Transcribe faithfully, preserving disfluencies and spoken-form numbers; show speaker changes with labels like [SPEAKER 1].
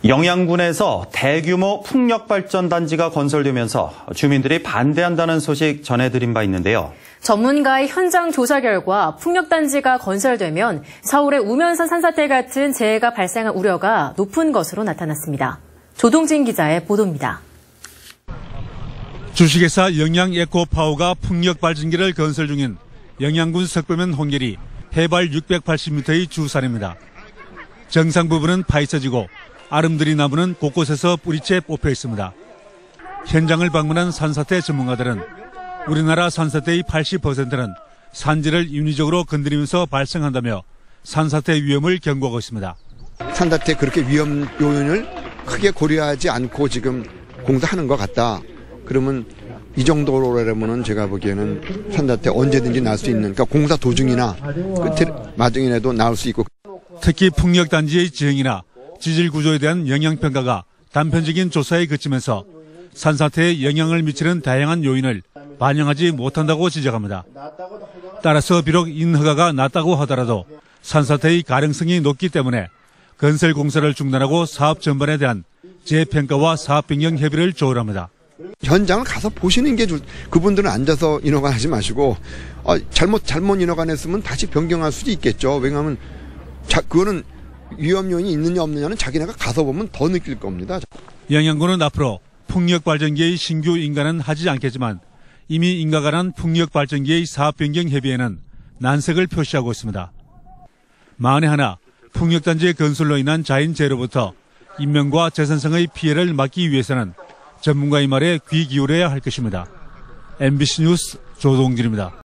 [SPEAKER 1] 영양군에서 대규모 풍력발전단지가 건설되면서 주민들이 반대한다는 소식 전해드린 바 있는데요.
[SPEAKER 2] 전문가의 현장 조사 결과 풍력단지가 건설되면 서울의 우면산 산사태 같은 재해가 발생할 우려가 높은 것으로 나타났습니다. 조동진 기자의 보도입니다.
[SPEAKER 3] 주식회사 영양에코파워가 풍력발전기를 건설 중인 영양군 석배면 홍길이 해발 육백팔십 미터의 주산입니다. 정상 부분은 파헤쳐지고 아름드리 나무는 곳곳에서 뿌리째 뽑혀 있습니다. 현장을 방문한 산사태 전문가들은 우리나라 산사태의 팔십 퍼센트는 산지를 인위적으로 건드리면서 발생한다며 산사태 위험을 경고하고 있습니다.
[SPEAKER 4] 산사태 그렇게 위험 요인을 크게 고려하지 않고 지금 공사하는 것 같다. 그러면 이 정도로라면은 제가 보기에는 산사태 언제든지 날 수 있는, 그러니까 공사 도중이나 끝에 마중이라도 나올 수 있고.
[SPEAKER 3] 특히 풍력단지의 지형이나 지질 구조에 대한 영향평가가 단편적인 조사에 그치면서 산사태에 영향을 미치는 다양한 요인을 반영하지 못한다고 지적합니다. 따라서 비록 인허가가 낮다고 하더라도 산사태의 가능성이 높기 때문에 건설 공사를 중단하고 사업 전반에 대한 재평가와 사업 변경 협의를 조율합니다.
[SPEAKER 4] 현장을 가서 보시는 게, 그분들은 앉아서 인허가 하지 마시고 어, 잘못 잘못 인허가 냈으면 다시 변경할 수도 있겠죠. 왜냐하면 자, 그거는 위험 요인이 있느냐 없느냐는 자기네가 가서 보면 더 느낄 겁니다.
[SPEAKER 3] 영양군은 앞으로 풍력발전기의 신규 인가는 하지 않겠지만 이미 인가가 난 풍력발전기의 사업 변경 협의에는 난색을 표시하고 있습니다. 만에 하나 풍력단지의 건설로 인한 자연재해로부터 인명과 재산성의 피해를 막기 위해서는 전문가의 말에 귀 기울여야 할 것입니다. 엠비씨 뉴스 조동진입니다.